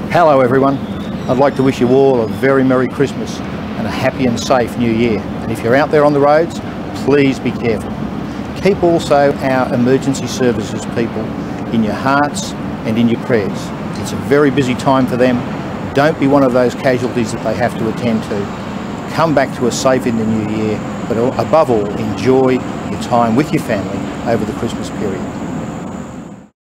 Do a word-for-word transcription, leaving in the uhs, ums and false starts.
Hello everyone, I'd like to wish you all a very Merry Christmas and a happy and safe New Year. And if you're out there on the roads, please be careful. Keep also our emergency services people in your hearts and in your prayers. It's a very busy time for them. Don't be one of those casualties that they have to attend to. Come back to us safe in the new year, but above all, enjoy your time with your family over the Christmas period.